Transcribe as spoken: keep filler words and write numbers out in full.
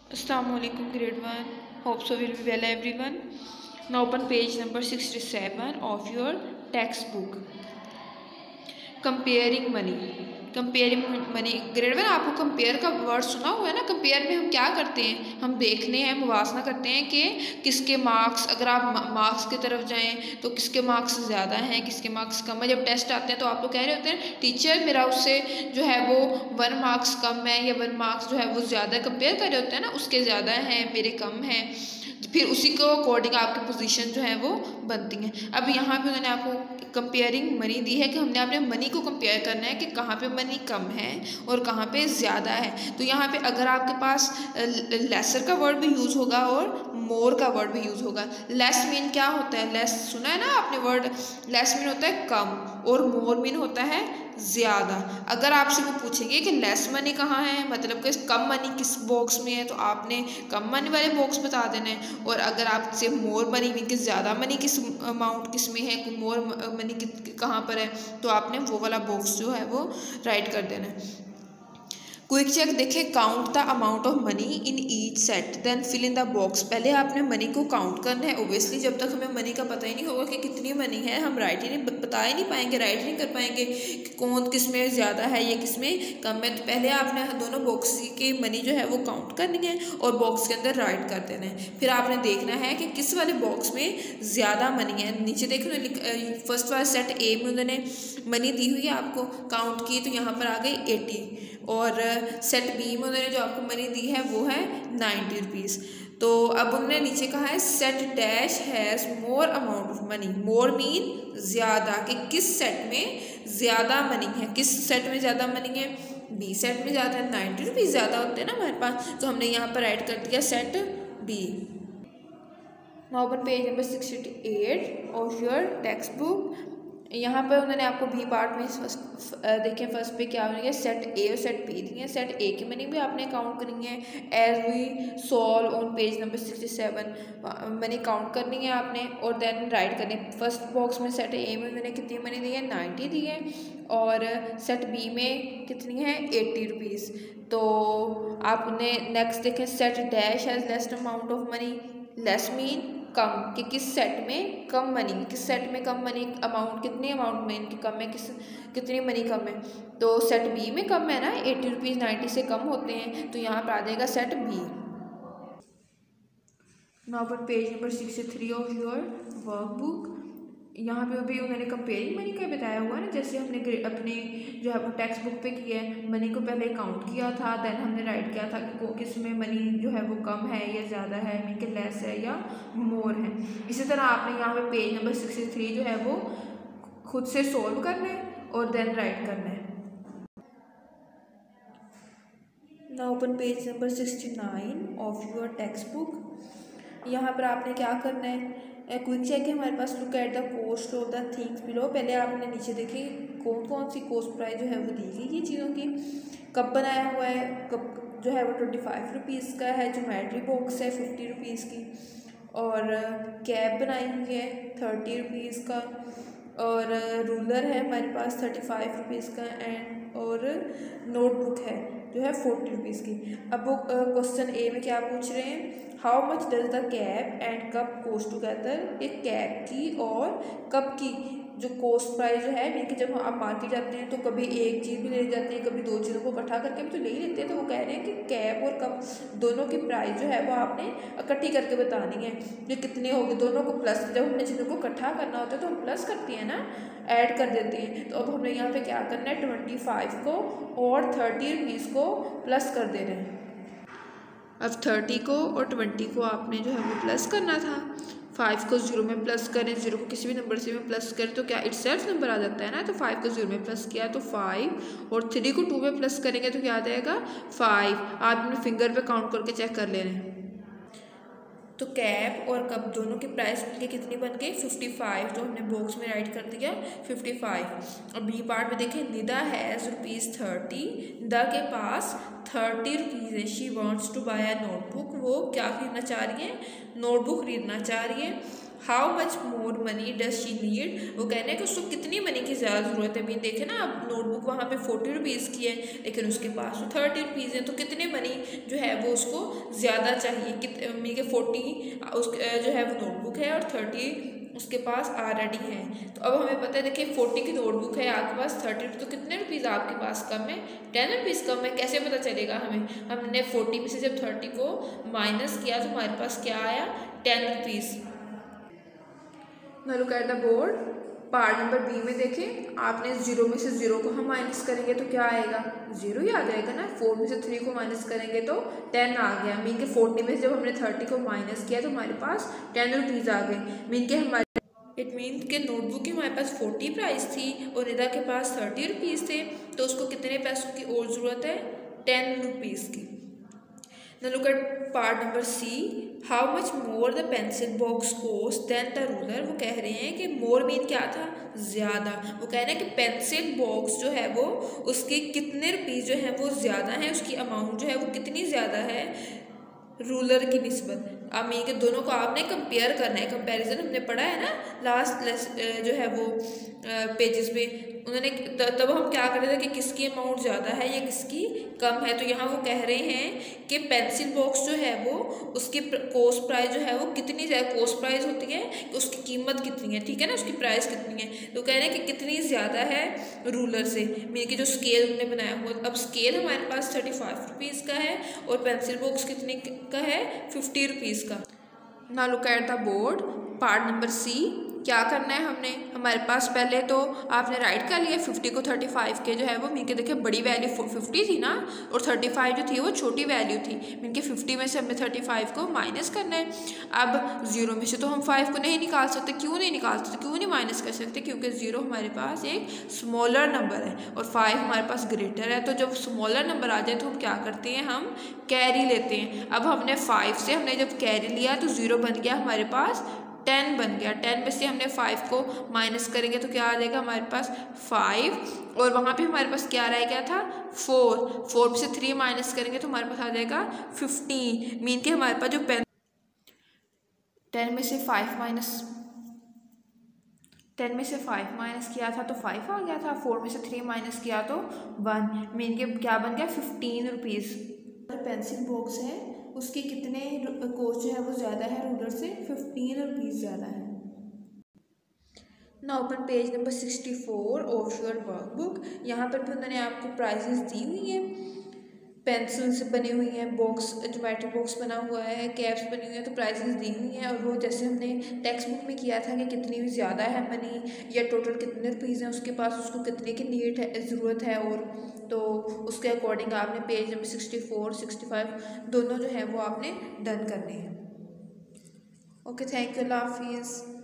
Assalamualaikum grade one. Hope so will be well everyone. Now open page number sixty-seven of your textbook. Comparing money. Comparing money grade one आपको compare का word सुना हुआ है ना। Compare में हम क्या करते हैं, हम देखने हैं, मुवासना करते हैं कि किसके मार्क्स, अगर आप मार्क्स की तरफ जाएं तो किसके मार्क्स ज़्यादा हैं, किसके मार्क्स कम है। जब टेस्ट आते हैं तो आप लोग कह रहे होते हैं टीचर मेरा उससे जो है वो वन मार्क्स कम है या वन मार्क्स जो है वो ज़्यादा, कंपेयर कर रहे होते हैं ना, उसके ज़्यादा हैं मेरे कम हैं, फिर उसी को अकॉर्डिंग आपकी पोजीशन जो है वो बनती हैं। अब यहाँ पे उन्होंने आपको कंपेयरिंग मनी दी है कि हमने अपने मनी को कंपेयर करना है कि कहाँ पे मनी कम है और कहाँ पे ज़्यादा है। तो यहाँ पे अगर आपके पास लेसर का वर्ड भी यूज़ होगा और मोर का वर्ड भी यूज़ होगा। लेस मीन क्या होता है, लेस सुना है ना आपने वर्ड, लेस मीन होता है कम और मोर मीन होता है ज़्यादा। अगर आपसे वो पूछेंगे कि लेस मनी कहाँ है, मतलब कि कम मनी किस बॉक्स में है, तो आपने कम मनी वाले बॉक्स बता देना है। और अगर आपसे मोर मनी मीन कि ज़्यादा मनी किस अमाउंट किस में है, मोर मनी कहाँ पर है, तो आपने वो वाला बॉक्स जो है वो राइट कर देना है। क्विक चेक देखें, count the amount of money in each set then fill in the box. पहले आपने मनी को काउंट करना है। ओबियसली जब तक हमें मनी का पता ही नहीं होगा कि कितनी मनी है, हम राइट ही नहीं बता ही नहीं पाएंगे, राइट नहीं कर पाएंगे कि कौन किस में ज़्यादा है या किस में कम है। तो पहले आपने दोनों बॉक्स की मनी जो है वो काउंट करनी है और बॉक्स के अंदर राइट कर देना है। फिर आपने देखना है कि किस वाले बॉक्स में ज़्यादा मनी है। नीचे देखो फर्स्ट वाले सेट ए में उन्होंने मनी दी हुई है, आपको काउंट की तो यहाँ पर आ गई एटी, और सेट बी में उन्होंने जो आपको मनी दी है वो है नाइन्टी रुपीज़। तो अब उन्होंने नीचे कहा है set dash has more amount of money. More mean ज़्यादा, कि किस सेट में ज़्यादा मनी है, किस सेट में ज़्यादा मनी है, बी सेट में ज़्यादा है। नाइन्टी रुपीज़ ज़्यादा होते हैं ना हमारे पास, तो हमने यहाँ पर ऐड कर दिया set B. Now open page number sixty eight of your textbook. यहाँ पर उन्होंने आपको भी पार्ट में फर्स्ट देखें फर्स्ट पे क्या होंगे, सेट ए और सेट बी दी है। सेट ए की मनी भी आपने काउंट करनी है as we solve on page number sixty seven. Money count करनी है आपने और देन राइट करनी है। फर्स्ट बॉक्स में सेट ए में उन्होंने कितनी मनी दी है, नाइन्टी दी है, और सेट बी में कितनी है, एट्टी रुपीज़। तो आपने नेक्स्ट देखें set dash has less amount of money. Less mean कम, कि किस सेट में कम मनी, किस सेट में कम मनी, अमाउंट कितनी अमाउंट में इनकी कम है, किस कितनी मनी कम है। तो सेट बी में कम है ना, एट्टी रुपीज़ नाइन्टी से कम होते हैं, तो यहाँ पर आ जाएगा सेट बी। नाउ पर page number sixty three of your workbook. यहाँ पे भी उन्होंने कंपेयरिंग मनी का बताया हुआ है ना, जैसे हमने अपने जो है वो टेक्स्ट बुक पे किया है। मनी को पहले काउंट किया था, देन हमने राइट किया था कि किस में मनी जो है वो कम है या ज़्यादा है, मीन के लेस है या मोर है। इसी तरह आपने यहाँ पे पेज नंबर सिक्सटी थ्री जो है वो खुद से सोल्व करना है और देन राइट करना है। Now open page number sixty nine of your textbook. यहाँ पर आपने क्या करना है, क्विक चेक है हमारे पास, look at the cost of the things below. पहले आपने नीचे देखी कौन कौन सी कॉस्ट प्राइस जो है वो दी गई है चीज़ों की। कप बनाया हुआ है, कप जो है वो ट्वेंटी फाइव रुपीज़ का है। ज्योमेट्री बॉक्स है फिफ्टी रुपीज़ की, और कैप बनाई हुई है थर्टी रुपीज़ का, और रूलर है हमारे पास थर्टी फाइव रुपीज़ का, एंड और नोटबुक है जो है फोर्टी रुपीज़ की। अब वो क्वेश्चन ए में क्या पूछ रहे हैं, how much does the cap and cup cost together. एक कैप की और कप की जो कॉस्ट प्राइस जो है, मीन कि जब आप मार्केट जाते हैं तो कभी एक चीज़ भी ले जाते हैं, कभी दो चीज़ों को इकट्ठा करके भी तो ले ही लेते हैं। तो वो कह रहे हैं कि कैप और कप दोनों की प्राइस जो है वो आपने इकट्ठी करके बतानी है कि कितने होगी। दोनों को प्लस, जब हमने चीज़ों को इकट्ठा करना होता है तो हम प्लस करते हैं ना, ऐड कर देते हैं। तो अब हमने यहाँ पे क्या करना है, ट्वेंटी फाइव को और थर्टी रुपीज़ को प्लस कर देना है। अब थर्टी को और ट्वेंटी को आपने जो है वो प्लस करना था। फाइव को जीरो में प्लस करें, जीरो को किसी भी नंबर से में प्लस करें तो क्या इटसेल्फ नंबर आ जाता है ना। तो फाइव को जीरो में प्लस किया तो फाइव, और थ्री को टू में प्लस करेंगे तो क्या आ जाएगा फाइव। आप अपने फिंगर पे काउंट करके चेक कर ले रहे हैं। तो कैप और कप दोनों की प्राइस मिलके कितनी बन गई, फिफ्टी फाइव, जो हमने बॉक्स में राइट कर दिया फिफ्टी फाइव। और बी पार्ट में देखें, Nida has rupees thirty. Nida के पास थर्टी रुपीज़ है। She wants to buy a notebook. वो क्या खरीदना चाह रही है, नोटबुक खरीदना चाह रही है। How much more money does she need, वो कह रहे हैं कि उसको कितनी मनी की ज़्यादा ज़रूरत है। मीन देखे ना आप, नोटबुक वहाँ पे फोर्टी रुपीज़ की है लेकिन उसके पास तो थर्टी रुपीज़ है, तो कितने मनी जो है वो उसको ज़्यादा चाहिए। कित मीन के फोर्टी उस जो है वो नोटबुक है और थर्टी उसके पास ऑलरेडी है। तो अब हमें पता है, देखिए फोर्टी की नोटबुक है आपके पास, थर्टी तो कितने रुपीज़ आपके पास कम है, टेन रुपीज़ कम है। कैसे पता चलेगा हमें, हमने फोर्टी में से जब थर्टी को माइनस किया तो हमारे पास क्या आया, ten rupees. Now look at the board, part number B में देखें, आपने जीरो में से जीरो को हम माइनस करेंगे तो क्या आएगा, जीरो ही आ जाएगा ना। फोर में से थ्री को माइनस करेंगे तो टेन आ गया। मीन के फोर्टी में से जब हमने थर्टी को माइनस किया तो हमारे पास टेन रुपीज़ आ गए। मीन के हमारे इट मीन के नोटबुक की हमारे पास फोर्टी प्राइस थी और निदा के पास थर्टी रुपीज़ थे, तो उसको कितने पैसों की और ज़रूरत है, टेन रुपीज़ की। Now look at part number C. How much more the pencil box cost than the ruler? वो कह रहे हैं कि more मीन क्या था, ज़्यादा। वो कह रहे हैं कि पेंसिल बॉक्स जो है वो उसके कितने रुपीज़ जो है वो ज़्यादा है, उसकी अमाउंट जो है वो कितनी ज़्यादा है रूलर की निस्बत। अब मीन के दोनों को आपने कंपेयर करना है। कंपैरिजन हमने पढ़ा है ना लास्ट जो है वो पेजेस पे, उन्होंने तब हम क्या कर रहे थे कि किसकी अमाउंट ज़्यादा है या किसकी कम है। तो यहाँ वो कह रहे हैं कि पेंसिल बॉक्स जो है वो उसकी कॉस्ट प्राइस जो है वो कितनी ज़्यादा, कॉस्ट प्राइस होती है कि उसकी कीमत कितनी है, ठीक है ना, उसकी प्राइस कितनी है। तो कह रहे हैं कि कितनी ज़्यादा है रूलर से, मीन कि जो स्केल उन्होंने बनाया हुआ। अब स्केल हमारे पास थर्टी फाइव रुपीज़ का है और पेंसिल बॉक्स कितने का है, फिफ्टी रुपीज़ का। Now look at the board, part number C. क्या करना है हमने, हमारे पास पहले तो आपने राइट कर लिया, फिफ्टी को थर्टी फाइव के जो है वो मीन के देखिए बड़ी वैल्यू फिफ्टी थी ना और थर्टी फाइव जो थी वो छोटी वैल्यू थी। मीन के फिफ्टी में से हमें थर्टी फाइव को माइनस करना है। अब जीरो में से तो हम फाइव को नहीं निकाल सकते, क्यों नहीं निकाल सकते, क्यों नहीं माइनस कर सकते, क्योंकि जीरो हमारे पास एक स्मॉलर नंबर है और फाइव हमारे पास ग्रेटर है। तो जब स्मॉलर नंबर आ जाए तो हम क्या करते हैं, हम कैरी लेते हैं। अब हमने फाइव से हमने जब कैरी लिया तो जीरो बन गया हमारे पास टेन बन गया। टेन में से हमने फाइव को माइनस करेंगे तो क्या आ जाएगा हमारे पास फाइव, और वहाँ पे हमारे पास क्या रह गया था, फोर। फोर में से थ्री माइनस करेंगे तो हमारे पास आ जाएगा फिफ्टीन। मीन के हमारे पास जो पेन टेन में से फाइव माइनस टेन में से फाइव माइनस किया था तो फाइव आ गया था, फोर में से थ्री माइनस किया तो वन। मीन के क्या बन गया, फिफ्टीन रुपीज़। पेंसिल बॉक्स है उसके कितने कॉस्ट जो है वो ज़्यादा है रूलर से, फिफ्टीन रुपीज़ ज़्यादा है। ना open page number sixty four of your workbook. यहाँ पर भी उन्होंने आपको प्राइजेस दी हुई हैं, पेंसिल्स बनी हुई हैं, बॉक्स ज्योमेट्री बॉक्स बना हुआ है, कैप्स बनी हुई हैं, तो प्राइजेस दी हुई हैं। और वो जैसे हमने टेक्स्ट बुक में किया था कि कितनी भी ज़्यादा है मनी या टोटल कितने रुपीज़ हैं उसके पास, उसको कितने की नीड है, ज़रूरत है, और तो उसके अकॉर्डिंग आपने page number sixty four sixty five दोनों जो है वो आपने डन करने हैं। ओके, थैंक यू, अल्लाह हाफिज़।